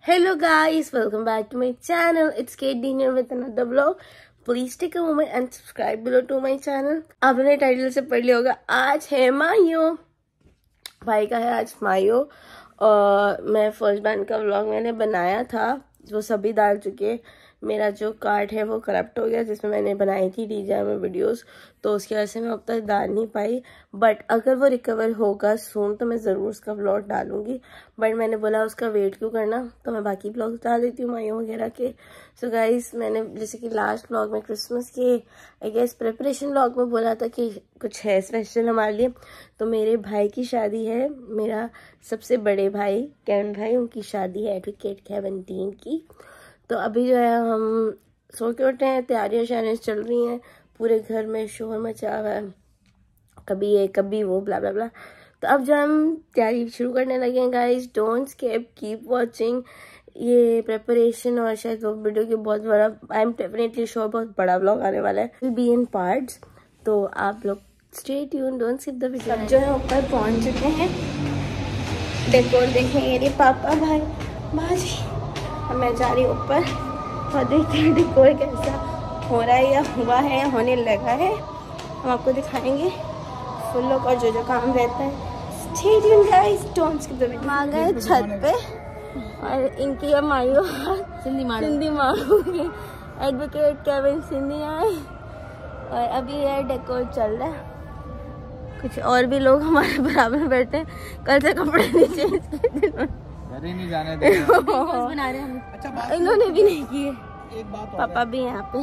Hello guys, welcome back to my channel. It's Kate Dean here with another vlog. Please take a moment and subscribe below to my channel. आपने title से पढ़ लिया होगा, आज है मायो, भाई का है आज मायो। और मैं फर्स्ट बैंड का व्लॉग मैंने बनाया था, वो सभी डाल चुके। मेरा जो कार्ड है वो करप्ट हो गया, जिसमें मैंने बनाई थी DJI में वीडियोस, तो उसकी वजह से मैं अब तक डाल नहीं पाई। बट अगर वो रिकवर होगा सून तो मैं ज़रूर उसका व्लॉग डालूंगी। बट मैंने बोला उसका वेट क्यों करना, तो मैं बाकी व्लॉग्स डाल देती हूँ मायो वगैरह के। सो गाइस, मैंने जैसे कि लास्ट व्लॉग में क्रिसमस के आई गेस प्रिपरेशन व्लॉग में बोला था कि कुछ है स्पेशल हमारे लिए। तो मेरे भाई की शादी है, मेरा सबसे बड़े भाई केविन भाई, उनकी शादी है एडवोकेट केविन डीन की। तो अभी जो है हम सो के उठे हैं, तैयारियां शायद चल रही हैं, पूरे घर में शोर मचा हुआ है, कभी ये कभी वो ब्ला ब्ला ब्ला। तो अब जो हम तैयारी शुरू करने लगे हैं guys, don't skip, keep watching. ये प्रिपरेशन और शायद वो वीडियो की बहुत बड़ा, आई एम डेफिनेटली श्योर बहुत बड़ा व्लॉग आने वाला है, विल बी इन पार्ट्स। तो आप लोग stay tune, don't skip the video. अब जो है ऊपर पहुंच चुके हैं, डेकोर देखेंगे ये पापा भाई बाजी। मैं जा रही ऊपर और देखते हैं डेकोर कैसा हो रहा है, या हुआ है या होने लगा है, हम आपको दिखाएंगे फुल लुक और जो जो काम रहता है। Stay tuned guys, don't skip the video. आ गए छत पे और इनकी अब मायो सिंधी मारूंगी, एडवोकेट केविन सिंधी आए और अभी ये डेकोर चल रहा है। कुछ और भी लोग हमारे बराबर में बैठे हैं, कल से कपड़े नहीं चेंज किए, नहीं जाने दे बना रहे हैं। अच्छा, इन्होंने भी नहीं किए, पापा भी यहाँ पे।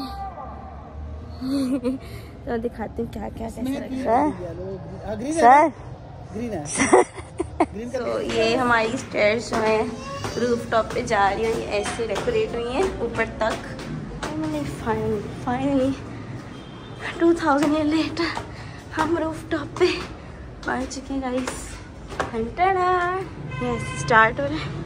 तो दिखाती हूँ क्या क्या कैसा लगता है सर। तो ये हमारी स्टेयर्स जो हैं रूफ टॉप पे जा रही है, ये ऐसे डेकोरेट हुई हैं ऊपर तक। फाइनली 2000 ईयर लेटर हम रूफ टॉप पे पहुंच चुके हैं गाइस। यस, स्टार्ट हो रहा है।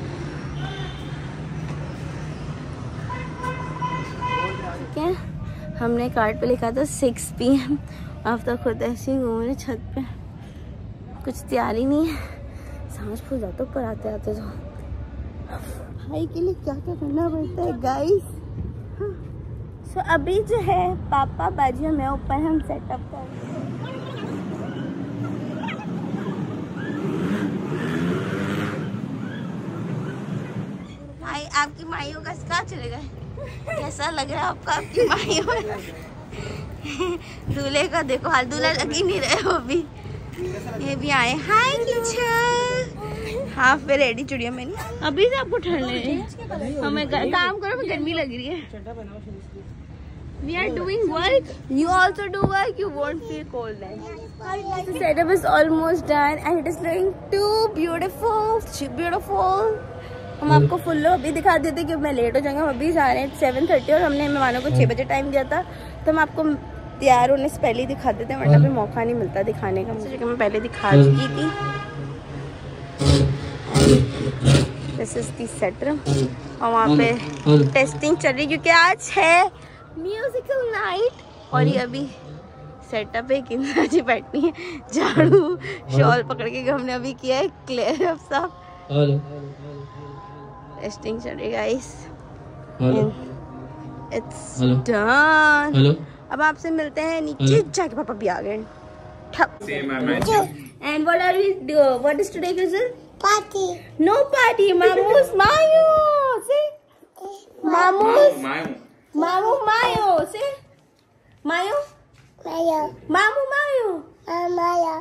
ठीक है, हमने कार्ड पे लिखा था 6 PM। अब तक खुद ऐसे ही घूम रहे छत पे, कुछ तैयारी नहीं है, सांस फूल जाता ऊपर आते आते। तो भाई के लिए क्या क्या करना पड़ता है गाइस। सो अभी जो है पापा बाजी और मैं ऊपर हम सेटअप कर रहे हैं। आपकी माइयों का कहाँ चले गए, कैसा लग रहा है आपका आपकी माइयों? दूल्हे का देखो हाल, दूल्हा लग ही नहीं रहे वो भी। ये भी आए, हाय कीचर, हाँ फिर रेडी चुड़िया मैंने अभी से आपको ठंड लग रही है, हमें काम करो, गर्मी लग रही है। We are doing work. You also do work. You won't feel cold then. The setup is almost done and it is looking too beautiful. हम आपको फुल लो अभी दिखा देते कि मैं लेट हो जाऊंगा। हम अभी जा रहे हैं 7:30 और हमने मेहमानों को 6 बजे टाइम दिया था, तो हम आपको तैयार होने से पहले ही दिखा देते हैं, वरना फिर मौका नहीं मिलता दिखाने का। मुझे मैं पहले दिखा चुकी थी। This is the set room और वहाँ पे टेस्टिंग चल रही, क्योंकि आज है म्यूजिकल नाइट। और ये अभी सेटअप है, किंदा जी बैठनी है, झाड़ू शॉल पकड़ के हमने अभी किया है क्लियर अप साफ। टेस्टिंग चल रही गाइस, इट्स डन। अब आपसे मिलते हैं नीचे जाके, पापा भी आ गए। And what are we do, what is today Christmas party? No party, मामूस मायो से मामूस मामू मायो से मायो मामू मायो माया।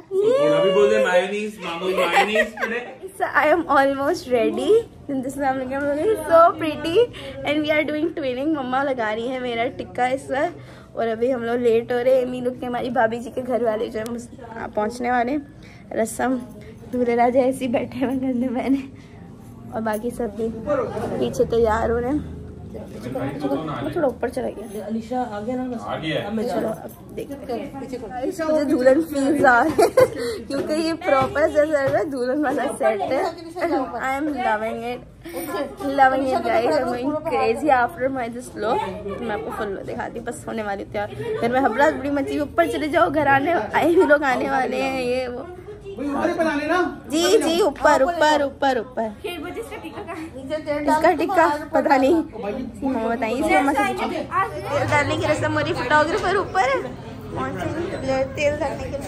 So I am almost ready. This is I'm looking so pretty and we are doing twinning. मम्मा लगा रही है मेरा टिक्का इस बार, और अभी हम लोग लेट हो रहे हैं। मीनू के हमारी भाभी जी के घर वाले जो है पहुंचने वाले। रसम दूल्हे राजा ऐसे ही बैठे हुए करने मैंने, और बाकी सब भी पीछे तैयार हो रहे हैं। थोड़ा ऊपर चला गया, अलीशा आ गया ना, आ गया। चलो अब देखते हैं। मुझे दुल्हन फील्स आ रहे हैं क्योंकि ये प्रॉपर जैसा दुल्हन वाला सेट है। I am loving it guys, I am going crazy after my this vlog. मैं आपको फुल दिखाती हूँ, बस होने वाली तैयार। फिर मैं हबड़ा बड़ी मची, ऊपर चले जाओ, घर आए भी लोग आने वाले हैं, ये वो जी जी ऊपर ऊपर ऊपर ऊपर। इसका टिक्का पता नहीं, सीमा बताइए। सीमा तेल डालने की रस्म हो रही, फोटोग्राफर ऊपर है, तेल डालने के लिए।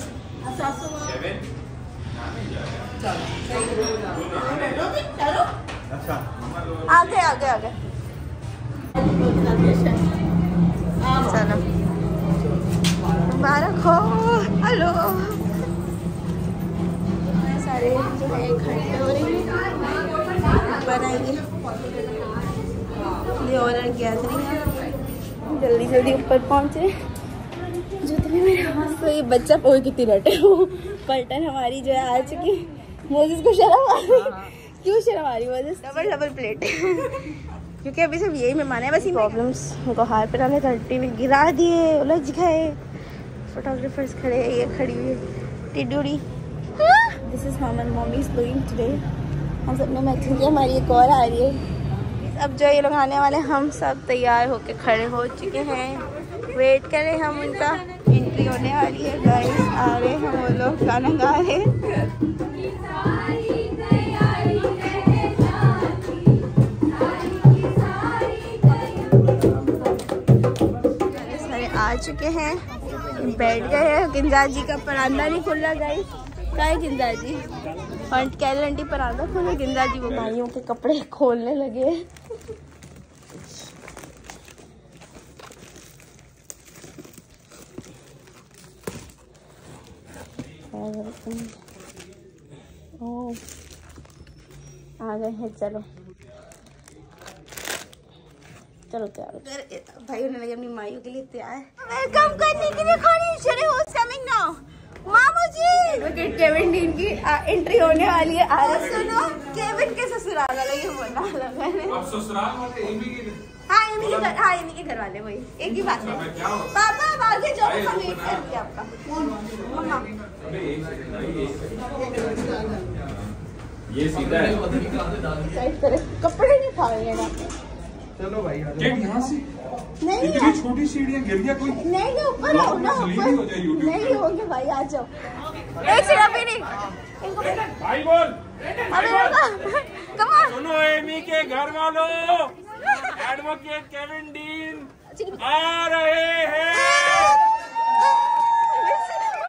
आगे आगे आगे चलो, मुबारक हो। हेलो, सारे जो है इकट्ठे हो रहे हैं, बनाएंगे ये और गैदरिंग है। जल्दी जल्दी ऊपर पहुंचे। जो तुम्हें मेरे हाथ से ये बच्चा पोई कितनी रटे हो। पलटन हमारी जो है आ चुकी। मोजिस को शर्म आ रही, क्यों शर्म आ रही मोजिस? डबल डबल प्लेट क्योंकि अभी सब यही मेहमान है, बस प्रॉब्लम्स। उनको हार पिलाने 30 में गिरा दिए, उलझ गए। फोटोग्राफर्स खड़े, ये खड़ी हुई टिड्डूरी। This is how my mummy is looking today. हम सब ने मैचिंग किया, हमारी एक और आ रही है। अब जो ये लोग आने वाले, हम सब तैयार होके खड़े हो चुके हैं, वेट कर रहे हैं हम उनका। एंट्री होने वाली है, गाइस आ रहे हैं वो लोग, गाना गा रहे हैं। सारे आ चुके हैं, बैठ गए हैं। गिंजा जी का परांदा नहीं खुल रहा गाइस। क्या है गिंजा जी? फ्रंट कैलेंडी परांदा खुले, गिंजा जी वो भाइयों के कपड़े खोलने लगे। आ गए हैं, चलो चलो तैयार। भाइयों ने लगे अपनी माइयों के लिए तैयार। वेलकम करने के लिए खड़ी। कमिंग नाउ मामू जी। केविन डीन की एंट्री होने वाली है। सुनो, केविन के ससुराल वाला ये बोलना लगा है। अब ससुराल वाले एमी के, हाँ एमी के घर वाले, वही एक ही बात है। पापा अब आगे जाओ, हम वेट करेंगे आपका। मम्मा ये सीधा है, साइड करे, कपड़े नहीं फाड़ने ना। चलो भाई यहाँ से नहीं, इतनी छोटी सीढ़ियाँ गिर गया कोई नहीं, ऊपर आओ ना, ऊपर नहीं होंगे भाई, आ जाओ। एक सीढ़ी भी नहीं भाई, बोल सुनो, एमी के घर वालों, एडवोकेट केविन डीन आ रहे हैं।